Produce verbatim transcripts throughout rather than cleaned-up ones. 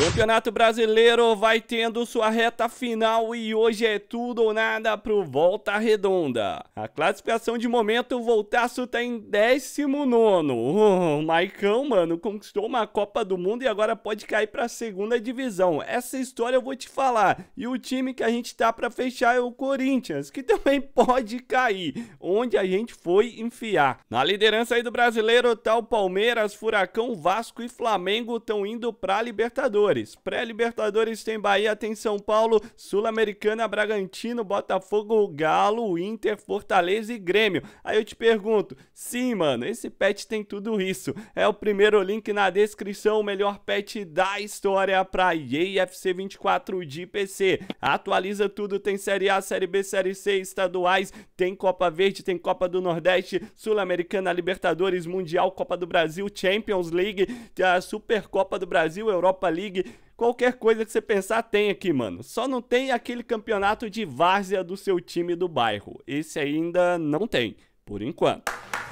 Campeonato Brasileiro vai tendo sua reta final e hoje é tudo ou nada pro Volta Redonda. A classificação de momento, o Voltaço tá em décimo nono. Oh, o Maicão, mano, conquistou uma Copa do Mundo e agora pode cair pra segunda divisão. Essa história eu vou te falar. E o time que a gente tá pra fechar é o Corinthians, que também pode cair, onde a gente foi enfiar. Na liderança aí do Brasileiro tá o Palmeiras, Furacão, Vasco e Flamengo estão indo pra Libertadores. Pré-Libertadores tem Bahia, tem São Paulo, Sul-Americana, Bragantino, Botafogo, Galo, Inter, Fortaleza e Grêmio. Aí eu te pergunto, sim, mano, esse patch tem tudo isso. É o primeiro link na descrição, o melhor patch da história pra E A F C vinte e quatro de P C. Atualiza tudo, tem Série A, Série B, Série C, estaduais, tem Copa Verde, tem Copa do Nordeste, Sul-Americana, Libertadores, Mundial, Copa do Brasil, Champions League, a Supercopa do Brasil, Europa League. Qualquer coisa que você pensar tem aqui, mano. Só não tem aquele campeonato de várzea do seu time do bairro. Esse ainda não tem, por enquanto.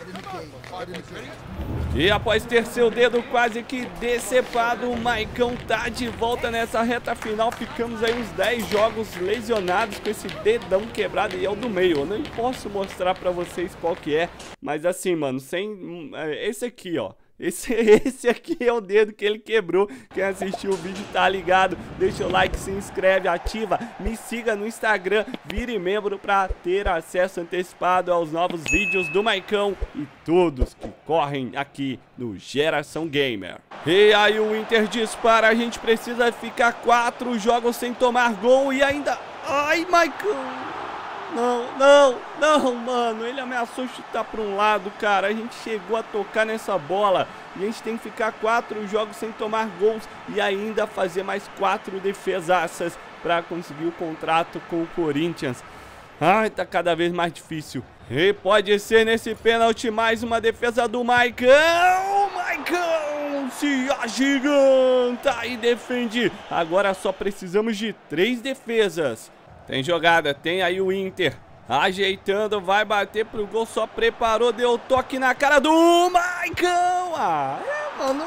E após ter seu dedo quase que decepado, o Maicão tá de volta nessa reta final. Ficamos aí uns dez jogos lesionados com esse dedão quebrado e é o do meio. Eu nem posso mostrar pra vocês qual que é, mas assim, mano, sem... esse aqui, ó. Esse, esse aqui é o dedo que ele quebrou. Quem assistiu o vídeo tá ligado. Deixa o like, se inscreve, ativa. Me siga no Instagram, vire membro pra ter acesso antecipado aos novos vídeos do Maicão e todos que correm aqui no Geração Gamer. E aí o Inter dispara. A gente precisa ficar quatro jogos sem tomar gol e ainda... Ai, Maicão! Não, não, não, mano, ele ameaçou chutar para um lado, cara. A gente chegou a tocar nessa bola e a gente tem que ficar quatro jogos sem tomar gols e ainda fazer mais quatro defesaças para conseguir o contrato com o Corinthians. Ai, tá cada vez mais difícil. E pode ser nesse pênalti mais uma defesa do Maicão. Maicão se agiganta e defende. Agora só precisamos de três defesas. Tem jogada, tem aí o Inter ajeitando, vai bater pro gol, só preparou, deu toque na cara do Maicão. Ah, é, mano.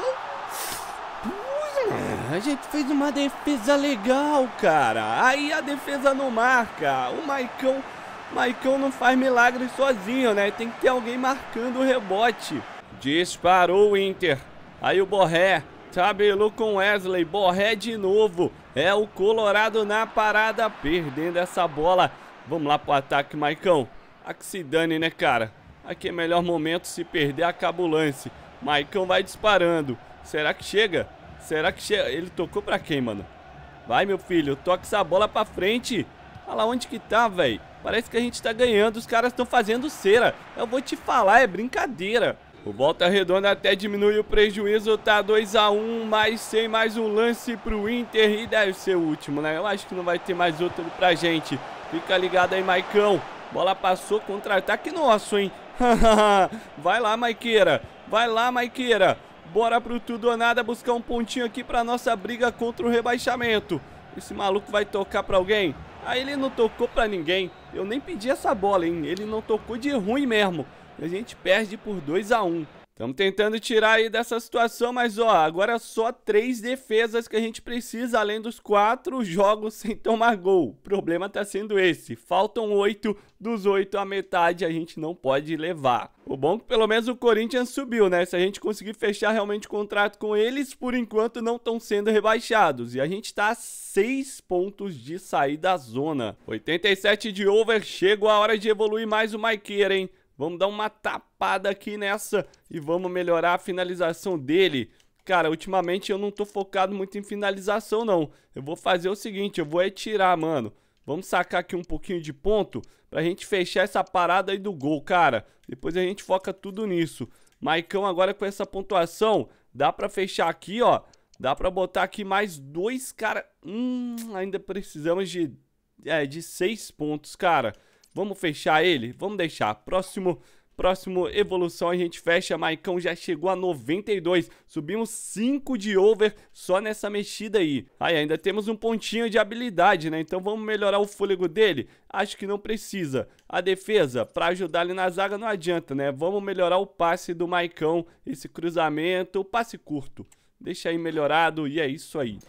A gente fez uma defesa legal, cara. Aí a defesa não marca. O Maicão, Maicão não faz milagre sozinho, né? Tem que ter alguém marcando o rebote. Disparou o Inter. Aí o Borré tabelou com Wesley, Borré de novo. É o Colorado na parada, perdendo essa bola. Vamos lá pro ataque, Maicão. A que se dane, né, cara? Aqui é melhor momento, se perder acaba o lance. Maicão vai disparando. Será que chega? Será que chega? Ele tocou pra quem, mano? Vai, meu filho, toca essa bola pra frente. Olha lá onde que tá, velho. Parece que a gente tá ganhando, os caras estão fazendo cera. Eu vou te falar, é brincadeira. O Volta Redonda até diminui o prejuízo, tá dois a um, mas sem mais um lance pro Inter e deve ser o último, né? Eu acho que não vai ter mais outro pra gente. Fica ligado aí, Maicão. Bola passou, contra-ataque nosso, hein? Vai lá, Maiqueira. Vai lá, Maiqueira. Bora pro tudo ou nada buscar um pontinho aqui pra nossa briga contra o rebaixamento. Esse maluco vai tocar pra alguém? Ah, ele não tocou pra ninguém. Eu nem pedi essa bola, hein? Ele não tocou de ruim mesmo. A gente perde por dois a um. Estamos tentando tirar aí dessa situação, mas ó, agora só três defesas que a gente precisa, além dos quatro jogos sem tomar gol. O problema tá sendo esse. Faltam oito, dos oito a metade a gente não pode levar. O bom é que pelo menos o Corinthians subiu, né? Se a gente conseguir fechar realmente o contrato com eles, por enquanto não estão sendo rebaixados. E a gente tá a seis pontos de sair da zona. oitenta e sete de over, chegou a hora de evoluir mais o Maiqueira, hein? Vamos dar uma tapada aqui nessa e vamos melhorar a finalização dele. Cara, ultimamente eu não tô focado muito em finalização, não. Eu vou fazer o seguinte, eu vou atirar, mano. Vamos sacar aqui um pouquinho de ponto pra gente fechar essa parada aí do gol, cara. Depois a gente foca tudo nisso. Maicão agora com essa pontuação, dá pra fechar aqui, ó. Dá pra botar aqui mais dois, cara. Hum, ainda precisamos de, é, de seis pontos, cara. Vamos fechar ele? Vamos deixar. Próximo, próximo evolução a gente fecha. Maicão já chegou a noventa e dois. Subimos cinco de over só nessa mexida aí. Aí ainda temos um pontinho de habilidade, né? Então vamos melhorar o fôlego dele? Acho que não precisa. A defesa, pra ajudar ele na zaga não adianta, né? Vamos melhorar o passe do Maicão. Esse cruzamento, o passe curto. deixa aí melhorado e é isso aí.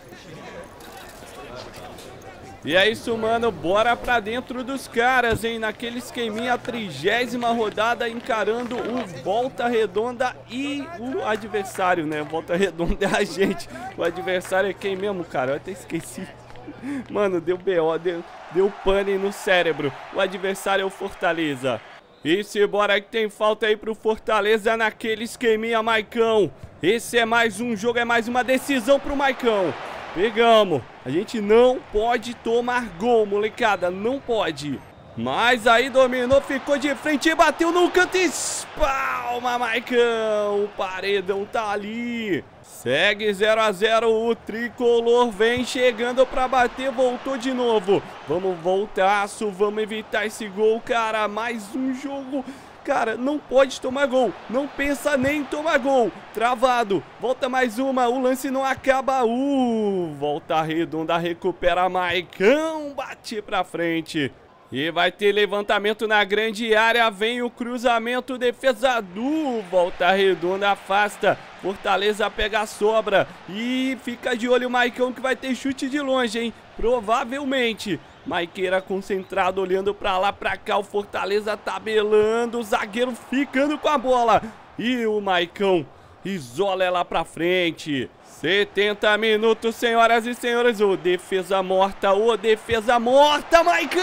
E é isso, mano, bora pra dentro dos caras, hein, naquele esqueminha, a trigésima rodada, encarando o Volta Redonda e o adversário, né, Volta Redonda é a gente, o adversário é quem mesmo, cara, eu até esqueci. Mano, deu B O, deu, deu pane no cérebro, o adversário é o Fortaleza. E se bora que tem falta aí pro Fortaleza naquele esqueminha, Maicão. Esse é mais um jogo, é mais uma decisão pro Maicão. Pegamos. A gente não pode tomar gol, molecada. Não pode. Mas aí dominou, ficou de frente e bateu no canto. Espalma, Maicão. O paredão tá ali. Segue zero a zero. O tricolor vem chegando pra bater. Voltou de novo. Vamos voltaço. Vamos evitar esse gol, cara. Mais um jogo. Cara, não pode tomar gol. Não pensa nem em tomar gol. Travado. Volta mais uma. O lance não acaba. Uh, Volta Redonda recupera. Maicão. Bate pra frente. E vai ter levantamento na grande área. Vem o cruzamento. Defesa do Volta Redonda. Afasta. Fortaleza pega a sobra. E fica de olho o Maicão que vai ter chute de longe, hein? Provavelmente. Maiqueira concentrado, olhando pra lá, pra cá, o Fortaleza tabelando, o zagueiro ficando com a bola. E o Maicão isola ela pra frente. setenta minutos, senhoras e senhores, o defesa morta, o defesa morta, Maicão!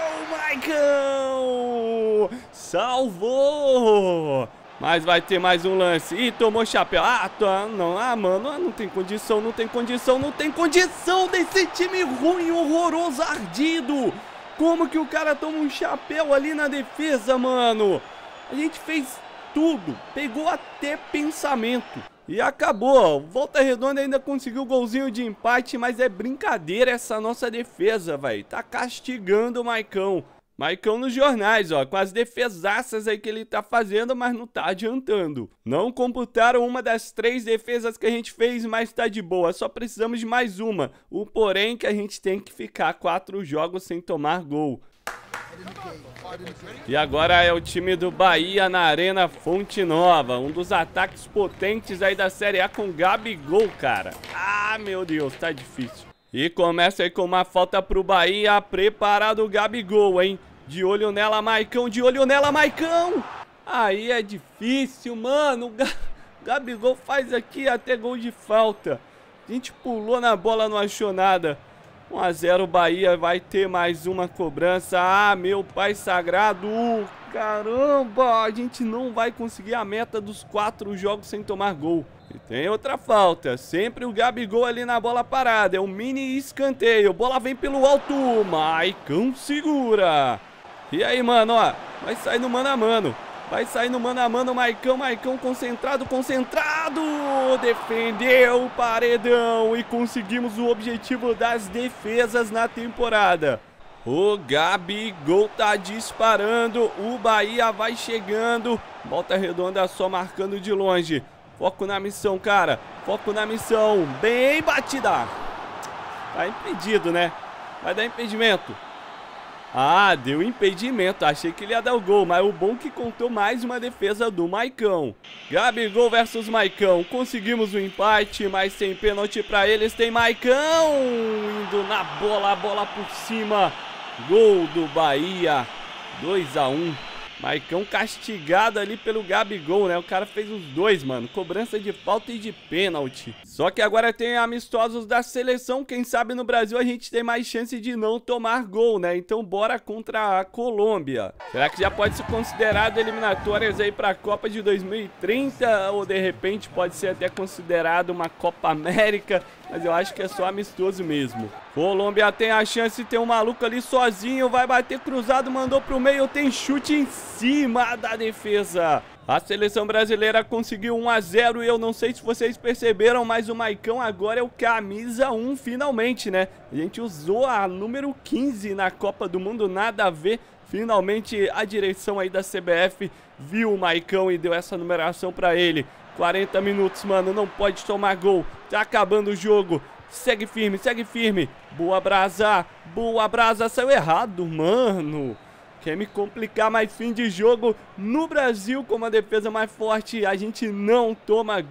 Maicão! Salvou! Mas vai ter mais um lance. Ih, tomou chapéu. Ah, tá, não, ah, mano, não tem condição, não tem condição, não tem condição desse time ruim, horroroso, ardido. Como que o cara toma um chapéu ali na defesa, mano? A gente fez tudo, pegou até pensamento. E acabou. Volta Redonda ainda conseguiu o golzinho de empate, mas é brincadeira essa nossa defesa, velho. Tá castigando o Maicão. Maicão nos jornais, ó, com as defesaças aí que ele tá fazendo, mas não tá adiantando. Não computaram uma das três defesas que a gente fez, mas tá de boa. Só precisamos de mais uma. O porém que a gente tem que ficar quatro jogos sem tomar gol. E agora é o time do Bahia na Arena Fonte Nova. Um dos ataques potentes aí da Série A com Gabigol, cara. Ah, meu Deus, tá difícil. E começa aí com uma falta pro Bahia. Preparado o Gabigol, hein? De olho nela, Maicão. De olho nela, Maicão. Aí é difícil, mano. O Gabigol faz aqui até gol de falta. A gente pulou na bola, não achou nada. um a zero Bahia. Vai ter mais uma cobrança. Ah, meu pai sagrado. Caramba, a gente não vai conseguir a meta dos quatro jogos sem tomar gol. E tem outra falta, sempre o Gabigol ali na bola parada, é um mini escanteio, bola vem pelo alto, Maicão segura. E aí, mano, ó, vai sair no mano a mano, vai sair no mano a mano, Maicão, Maicão concentrado, concentrado, defendeu o paredão e conseguimos o objetivo das defesas na temporada. O Gabigol tá disparando, o Bahia vai chegando, Volta Redonda só marcando de longe. Foco na missão, cara. Foco na missão. Bem batida. Tá impedido, né? Vai dar impedimento. Ah, deu impedimento. Achei que ele ia dar o gol, mas o bom que contou mais uma defesa do Maicão. Gabigol versus Maicão. Conseguimos o empate, mas sem pênalti pra eles. Tem Maicão indo na bola, a bola por cima. Gol do Bahia. dois a um. Maicão castigado ali pelo Gabigol, né? O cara fez os dois, mano. Cobrança de falta e de pênalti. Só que agora tem amistosos da seleção. Quem sabe no Brasil a gente tem mais chance de não tomar gol, né? Então bora contra a Colômbia. Será que já pode ser considerado eliminatórias aí pra Copa de dois mil e trinta? Ou de repente pode ser até considerado uma Copa América? Mas eu acho que é só amistoso mesmo. Colômbia tem a chance, tem um maluco ali sozinho. Vai bater cruzado, mandou pro meio. Tem chute em cima da defesa. A seleção brasileira conseguiu um a zero e eu não sei se vocês perceberam, mas o Maicão agora é o camisa um finalmente, né? A gente usou a número quinze na Copa do Mundo, nada a ver. Finalmente a direção aí da C B F viu o Maicão e deu essa numeração pra ele. quarenta minutos, mano, não pode tomar gol. Tá acabando o jogo. Segue firme, segue firme. Boa, Brasa. Boa, Brasa. Saiu errado, mano. Quer me complicar, mais fim de jogo no Brasil com uma defesa mais forte. A gente não toma gol.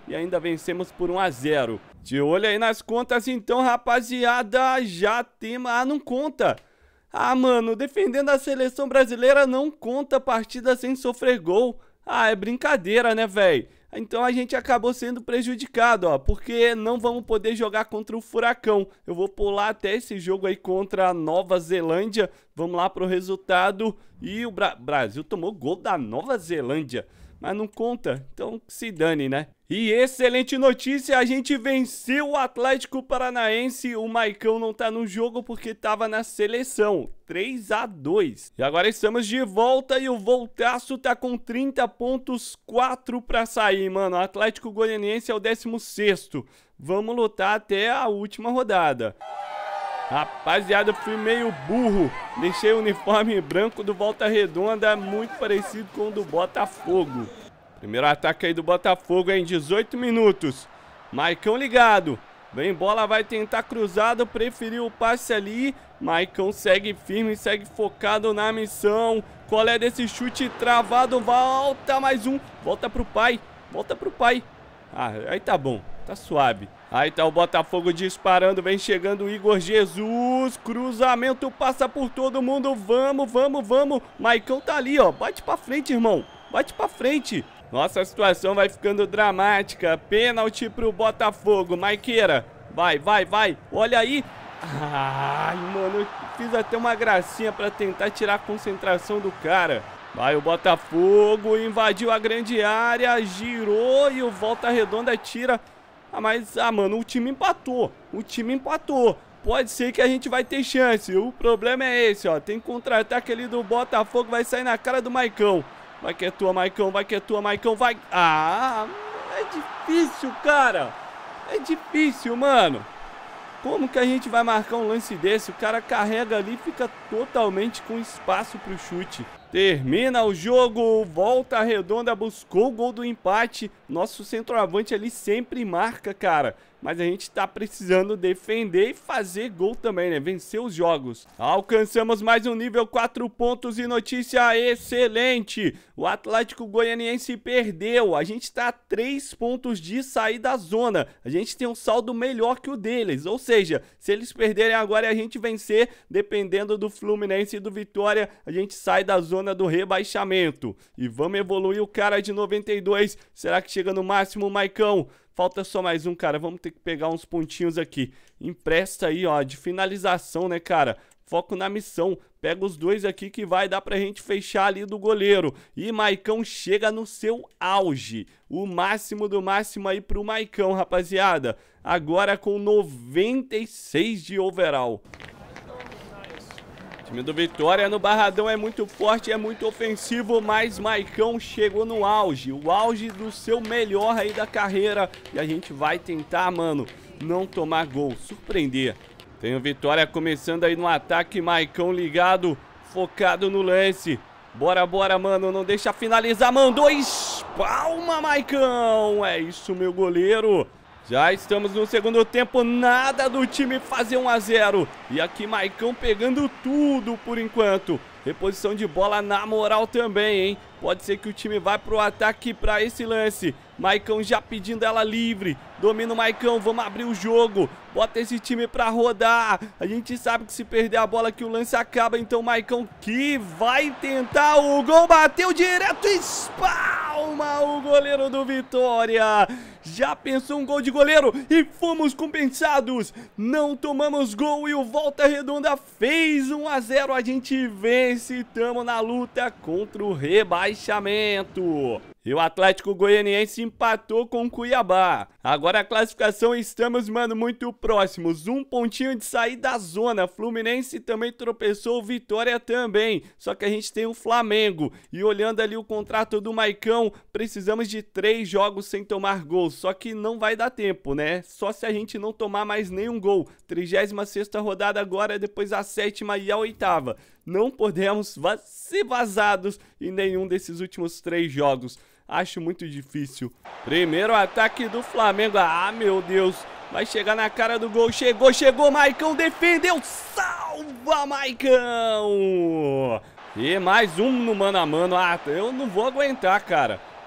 e ainda vencemos por um a zero. De olho aí nas contas então, rapaziada, já tem... Ah, não conta. Ah, mano, defendendo a seleção brasileira não conta partida sem sofrer gol. Ah, é brincadeira, né, velho? Então a gente acabou sendo prejudicado, ó, porque não vamos poder jogar contra o Furacão. Eu vou pular até esse jogo aí contra a Nova Zelândia. Vamos lá pro resultado. E o Bra- Brasil tomou gol da Nova Zelândia, mas não conta, então se dane, né? E excelente notícia, a gente venceu o Atlético Paranaense. O Maicão não tá no jogo porque tava na seleção, três a dois. E agora estamos de volta e o Voltaço tá com trinta pontos, quatro pra sair, mano. O Atlético Goianiense é o décimo sexto. Vamos lutar até a última rodada. Rapaziada, eu fui meio burro. Deixei o uniforme branco do Volta Redonda muito parecido com o do Botafogo. Primeiro ataque aí do Botafogo em dezoito minutos. Maicão ligado. Vem bola, vai tentar cruzado. Preferiu o passe ali. Maicão segue firme, segue focado na missão. Qual é desse chute travado? Volta mais um. Volta pro pai. Volta pro pai. Ah, aí tá bom. Tá suave. Aí tá o Botafogo disparando, vem chegando o Igor Jesus, cruzamento, passa por todo mundo, vamos, vamos, vamos. Maicão tá ali, ó, bate pra frente, irmão, bate pra frente. Nossa, a situação vai ficando dramática, pênalti pro Botafogo, Maiqueira, vai, vai, vai, olha aí. Ai, mano, eu fiz até uma gracinha pra tentar tirar a concentração do cara. Vai o Botafogo, invadiu a grande área, girou e o Volta Redonda tira... Ah, mas, ah, mano, o time empatou. O time empatou. Pode ser que a gente vai ter chance. O problema é esse, ó. Tem contra-ataque ali do Botafogo. Vai sair na cara do Maicão. Vai que é tua, Maicão. Vai que é tua, Maicão. Vai. Ah, é difícil, cara. É difícil, mano. Como que a gente vai marcar um lance desse? O cara carrega ali e fica totalmente com espaço pro chute. Termina o jogo, Volta Redonda buscou o gol do empate. Nosso centroavante ali sempre marca, cara. Mas a gente tá precisando defender e fazer gol também, né? Vencer os jogos. Alcançamos mais um nível, quatro pontos e notícia excelente. O Atlético Goianiense perdeu. A gente tá a três pontos de sair da zona. A gente tem um saldo melhor que o deles. Ou seja, se eles perderem agora e a gente vencer, dependendo do Fluminense e do Vitória, a gente sai da zona do rebaixamento. E vamos evoluir o cara de noventa e dois. Será que chega no máximo, Maicão? Falta só mais um, cara. Vamos ter que pegar uns pontinhos aqui. Empresta aí, ó, de finalização, né, cara? Foco na missão. Pega os dois aqui que vai dar pra gente fechar ali do goleiro. E Maicão chega no seu auge. O máximo do máximo aí pro Maicão, rapaziada. Agora com noventa e seis de overall. O time do Vitória no Barradão é muito forte, é muito ofensivo, mas Maicão chegou no auge, o auge do seu melhor aí da carreira. E a gente vai tentar, mano, não tomar gol, surpreender. Tem o Vitória começando aí no ataque, Maicão ligado, focado no lance. Bora, bora, mano, não deixa finalizar, mandou, espalma, Maicão. É isso, meu goleiro. Já estamos no segundo tempo, nada do time fazer um a zero. E aqui Maicão pegando tudo por enquanto. Reposição de bola na moral também, hein? Pode ser que o time vá pro ataque pra esse lance. Maicão já pedindo ela livre. Domina o Maicão, vamos abrir o jogo. Bota esse time pra rodar. A gente sabe que se perder a bola que o lance acaba. Então Maicão que vai tentar o gol. Bateu direto, espalma o goleiro do Vitória. Já pensou um gol de goleiro e fomos compensados. Não tomamos gol e o Volta Redonda fez um a zero. A gente vence, estamos na luta contra o rebaixamento. E o Atlético Goianiense empatou com o Cuiabá. Agora a classificação estamos, mano, muito próximos. Um pontinho de sair da zona. Fluminense também tropeçou, Vitória também. Só que a gente tem o Flamengo. E olhando ali o contrato do Maicão, precisamos de três jogos sem tomar gol. Só que não vai dar tempo, né? Só se a gente não tomar mais nenhum gol. trigésima sexta rodada agora, depois a sétima e a oitava. Não podemos ser vazados em nenhum desses últimos três jogos. Acho muito difícil. Primeiro ataque do Flamengo. Ah, meu Deus. Vai chegar na cara do gol. Chegou, chegou. Maicão defendeu. Salva, Maicão. E mais um no mano a mano. Ah, eu não vou aguentar, cara.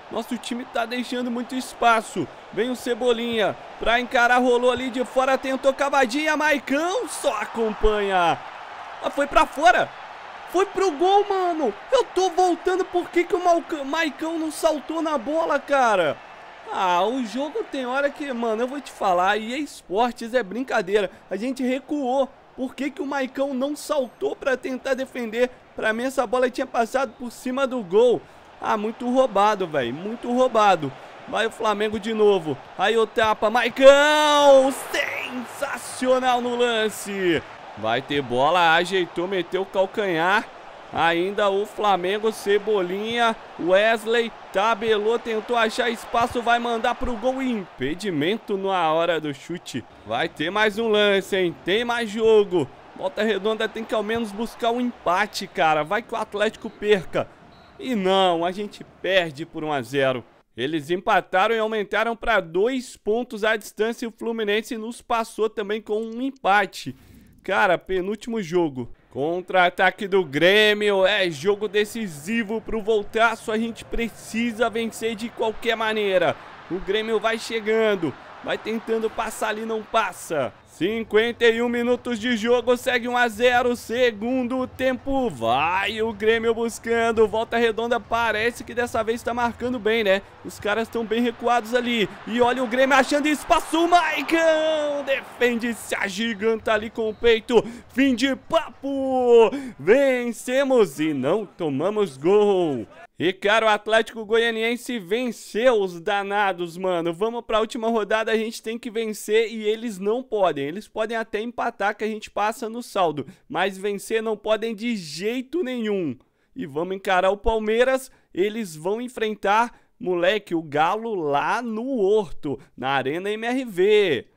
Nosso time tá deixando muito espaço. Vem o Cebolinha pra encarar, rolou ali de fora, tentou cavadinha, Maicão só acompanha. Ah, foi pra fora. Foi pro gol, mano. Eu tô voltando, por que que o Maicão não saltou na bola, cara? Ah, o jogo tem hora que, mano, eu vou te falar, E A Sports é brincadeira. A gente recuou. Por que que o Maicão não saltou pra tentar defender? Pra mim essa bola tinha passado por cima do gol. Ah, muito roubado, velho, muito roubado. Vai o Flamengo de novo. Aí o tapa, Maicão! Sensacional no lance. Vai ter bola, ajeitou, meteu o calcanhar. Ainda o Flamengo, Cebolinha, Wesley, tabelou, tentou achar espaço, vai mandar pro gol, impedimento na hora do chute. Vai ter mais um lance, hein? Tem mais jogo. Volta Redonda tem que ao menos buscar um empate, cara. Vai que o Atlético perca. E não, a gente perde por um a zero. Eles empataram e aumentaram para dois pontos a distância e o Fluminense nos passou também com um empate. Cara, penúltimo jogo. Contra-ataque do Grêmio, é jogo decisivo pro Voltaço, a gente precisa vencer de qualquer maneira. O Grêmio vai chegando, vai tentando passar ali, não passa. cinquenta e um minutos de jogo, segue um a zero, segundo tempo, vai o Grêmio buscando, Volta Redonda parece que dessa vez tá marcando bem, né? Os caras estão bem recuados ali, e olha o Grêmio achando espaço, o Maicão defende, se agiganta ali com o peito, fim de papo, vencemos e não tomamos gol. E cara, o Atlético Goianiense venceu os danados, mano. Vamos pra última rodada, a gente tem que vencer e eles não podem. Eles podem até empatar que a gente passa no saldo, mas vencer não podem de jeito nenhum. E vamos encarar o Palmeiras, eles vão enfrentar, moleque, o Galo lá no Horto, na Arena M R V.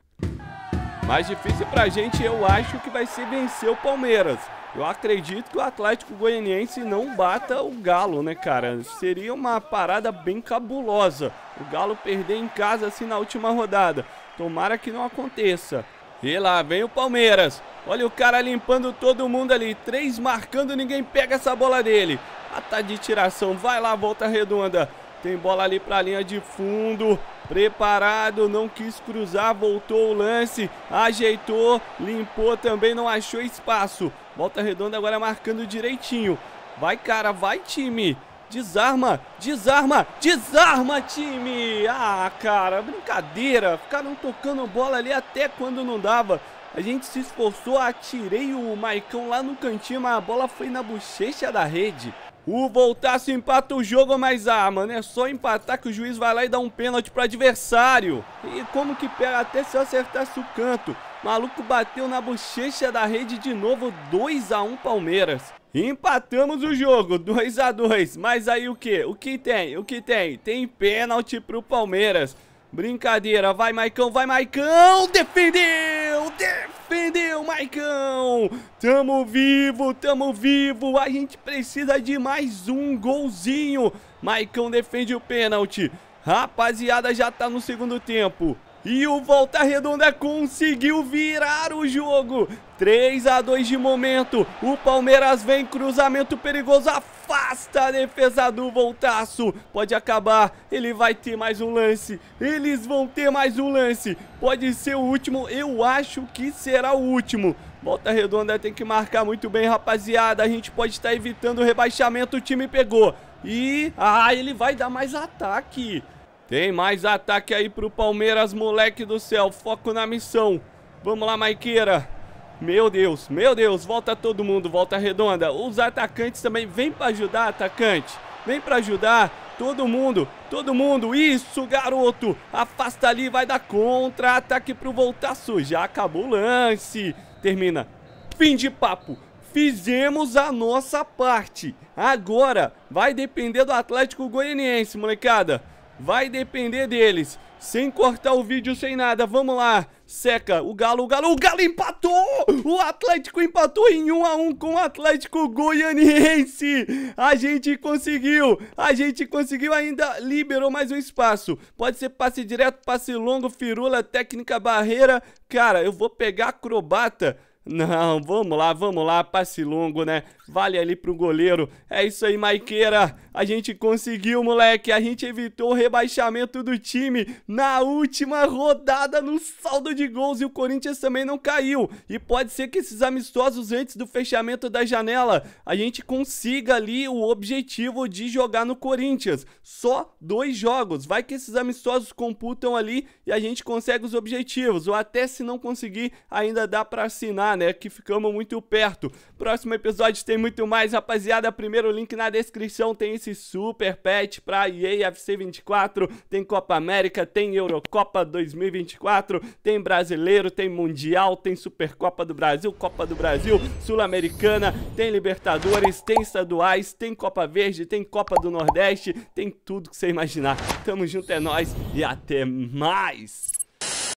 Mais difícil pra gente, eu acho que vai ser vencer o Palmeiras. Eu acredito que o Atlético Goianiense não bata o Galo, né, cara? Seria uma parada bem cabulosa. O Galo perder em casa assim na última rodada. Tomara que não aconteça. E lá vem o Palmeiras. Olha o cara limpando todo mundo ali. Três marcando, ninguém pega essa bola dele. Ah, tá de tiração. Vai lá, Volta Redonda. Tem bola ali pra linha de fundo. Preparado, não quis cruzar, voltou o lance, ajeitou, limpou também, não achou espaço. Volta Redonda agora marcando direitinho. Vai, cara, vai, time. Desarma, desarma, desarma, time. Ah, cara, brincadeira. Ficaram tocando bola ali até quando não dava. A gente se esforçou, atirei o Maicão lá no cantinho, mas a bola foi na bochecha da rede. O Voltaço empata o jogo, mas ah, mano, é só empatar que o juiz vai lá e dá um pênalti pro adversário. E como que pega até se eu acertasse o canto. Maluco bateu na bochecha da rede de novo, dois a um Palmeiras. Empatamos o jogo, dois a dois. Mas aí o que? O que tem? O que tem? Tem pênalti pro Palmeiras. Brincadeira, vai Maicão, vai Maicão, defendeu, defendeu Maicão, tamo vivo, tamo vivo, a gente precisa de mais um golzinho, Maicão defende o pênalti, rapaziada já tá no segundo tempo, e o Volta Redonda conseguiu virar o jogo, três a dois de momento, o Palmeiras vem, cruzamento perigoso, afasta a defesa do Voltaço, pode acabar, ele vai ter mais um lance, eles vão ter mais um lance, pode ser o último, eu acho que será o último. Volta Redonda tem que marcar muito bem, rapaziada, a gente pode estar evitando o rebaixamento, o time pegou, e, ah, ele vai dar mais ataque. Tem mais ataque aí pro Palmeiras, moleque do céu, foco na missão. Vamos lá, Maiqueira. Meu Deus, meu Deus, volta todo mundo, Volta Redonda. Os atacantes também, vem pra ajudar, atacante. Vem pra ajudar, todo mundo, todo mundo. Isso, garoto. Afasta ali, vai dar contra-ataque pro Voltaço. Já acabou o lance. Termina. Fim de papo. Fizemos a nossa parte. Agora vai depender do Atlético Goianiense, molecada. Vai depender deles, sem cortar o vídeo, sem nada, vamos lá, seca, o Galo, o Galo, o Galo empatou, o Atlético empatou em um a um com o Atlético Goianiense, a gente conseguiu, a gente conseguiu, ainda liberou mais um espaço, pode ser passe direto, passe longo, firula, técnica, barreira, cara, eu vou pegar acrobata. Não, vamos lá, vamos lá, passe longo, né? vale ali pro goleiro. É isso aí, Maiqueira, a gente conseguiu, moleque, a gente evitou o rebaixamento do time na última rodada no saldo de gols e o Corinthians também não caiu. E pode ser que esses amistosos antes do fechamento da janela, a gente consiga ali o objetivo de jogar no Corinthians. Só dois jogos, vai que esses amistosos computam ali e a gente consegue os objetivos, ou até se não conseguir, ainda dá pra assinar, né, que ficamos muito perto. Próximo episódio tem muito mais, rapaziada. Primeiro link na descrição, tem esse super patch pra E A F C vinte e quatro, tem Copa América, tem Eurocopa dois mil e vinte e quatro, tem Brasileiro, tem Mundial, tem Supercopa do Brasil, Copa do Brasil, Sul-Americana, tem Libertadores, tem estaduais, tem Copa Verde, tem Copa do Nordeste, tem tudo que você imaginar. Tamo junto, é nóis e até mais!